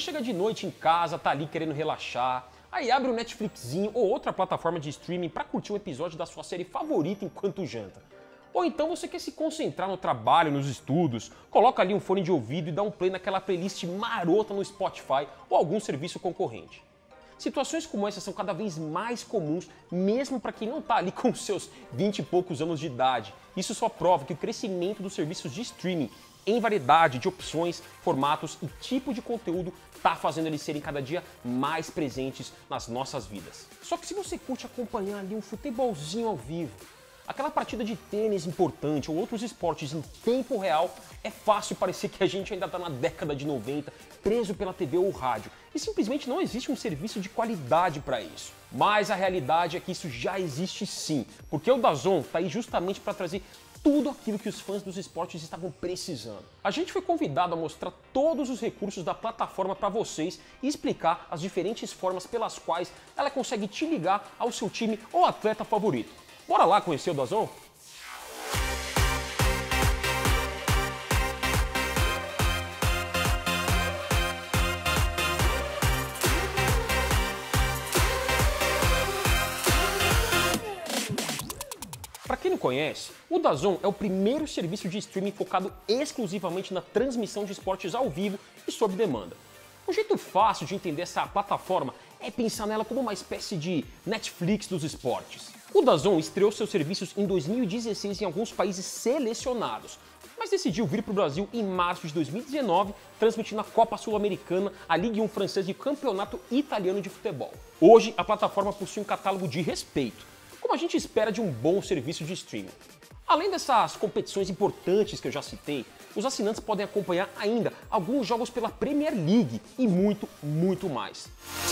chega de noite em casa, tá ali querendo relaxar, aí abre um Netflixinho ou outra plataforma de streaming pra curtir um episódio da sua série favorita enquanto janta. Ou então você quer se concentrar no trabalho, nos estudos, coloca ali um fone de ouvido e dá um play naquela playlist marota no Spotify ou algum serviço concorrente. Situações como essa são cada vez mais comuns, mesmo para quem não está ali com seus 20 e poucos anos de idade. Isso só prova que o crescimento dos serviços de streaming em variedade de opções, formatos e tipo de conteúdo está fazendo eles serem cada dia mais presentes nas nossas vidas. Só que se você curte acompanhar ali um futebolzinho ao vivo, aquela partida de tênis importante ou outros esportes em tempo real, é fácil parecer que a gente ainda está na década de 90, preso pela TV ou rádio, e simplesmente não existe um serviço de qualidade para isso. Mas a realidade é que isso já existe sim, porque o DAZN está aí justamente para trazer tudo aquilo que os fãs dos esportes estavam precisando. A gente foi convidado a mostrar todos os recursos da plataforma para vocês e explicar as diferentes formas pelas quais ela consegue te ligar ao seu time ou atleta favorito. Bora lá conhecer o DAZN? Para quem não conhece, o DAZN é o primeiro serviço de streaming focado exclusivamente na transmissão de esportes ao vivo e sob demanda. Um jeito fácil de entender essa plataforma é pensar nela como uma espécie de Netflix dos esportes. O DAZN estreou seus serviços em 2016 em alguns países selecionados, mas decidiu vir para o Brasil em março de 2019, transmitindo a Copa Sul-Americana, a Ligue 1 francesa e o Campeonato Italiano de Futebol. Hoje, a plataforma possui um catálogo de respeito, como a gente espera de um bom serviço de streaming. Além dessas competições importantes que eu já citei, os assinantes podem acompanhar ainda alguns jogos pela Premier League e muito, muito mais.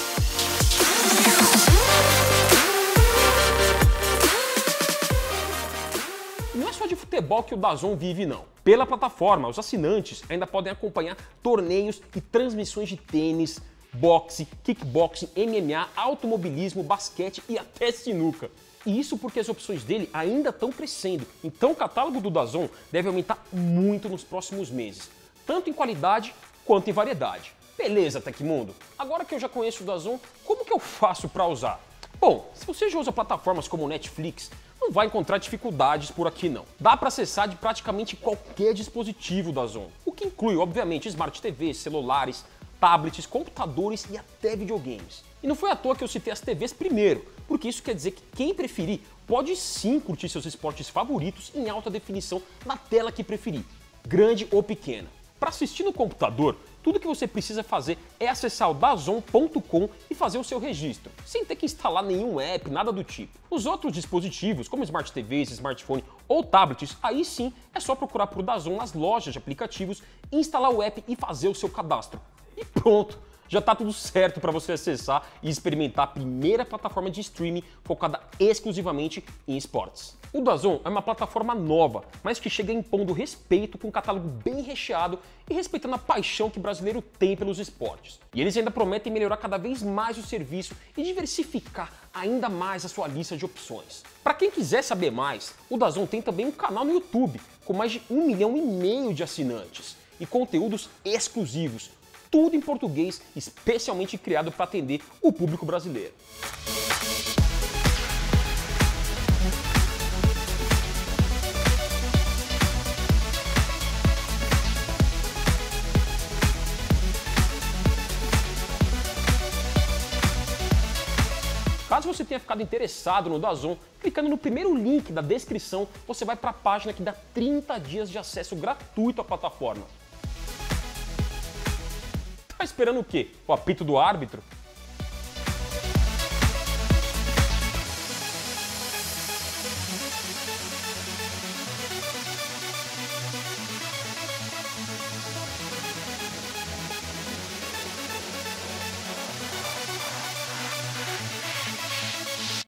Não é só de futebol que o DAZN vive, não. Pela plataforma, os assinantes ainda podem acompanhar torneios e transmissões de tênis, boxe, kickboxing, MMA, automobilismo, basquete e até sinuca. E isso porque as opções dele ainda estão crescendo, então o catálogo do DAZN deve aumentar muito nos próximos meses, tanto em qualidade quanto em variedade. Beleza, Tecmundo? Agora que eu já conheço o DAZN, como que eu faço para usar? Bom, se você já usa plataformas como Netflix, não vai encontrar dificuldades por aqui não. Dá para acessar de praticamente qualquer dispositivo DAZN, o que inclui, obviamente, Smart TVs, celulares, tablets, computadores e até videogames. E não foi à toa que eu citei as TVs primeiro, porque isso quer dizer que quem preferir pode sim curtir seus esportes favoritos em alta definição na tela que preferir, grande ou pequena. Para assistir no computador, tudo que você precisa fazer é acessar o dazn.com e fazer o seu registro, sem ter que instalar nenhum app, nada do tipo. Os outros dispositivos, como Smart TVs, smartphone ou tablets, aí sim é só procurar por DAZN nas lojas de aplicativos, instalar o app e fazer o seu cadastro. E pronto! Já está tudo certo para você acessar e experimentar a primeira plataforma de streaming focada exclusivamente em esportes. O DAZN é uma plataforma nova, mas que chega impondo respeito com um catálogo bem recheado e respeitando a paixão que o brasileiro tem pelos esportes. E eles ainda prometem melhorar cada vez mais o serviço e diversificar ainda mais a sua lista de opções. Para quem quiser saber mais, o DAZN tem também um canal no YouTube com mais de 1,5 milhão de assinantes e conteúdos exclusivos, tudo em português, especialmente criado para atender o público brasileiro. Caso você tenha ficado interessado no DAZN, clicando no primeiro link da descrição, você vai para a página que dá 30 dias de acesso gratuito à plataforma. Tá esperando o quê? O apito do árbitro?